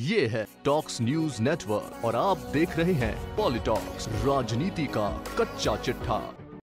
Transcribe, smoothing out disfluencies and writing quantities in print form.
ये है talks news network और आप देख रहे हैं पॉलिटॉक्स, राजनीति का कच्चा चिट्ठा।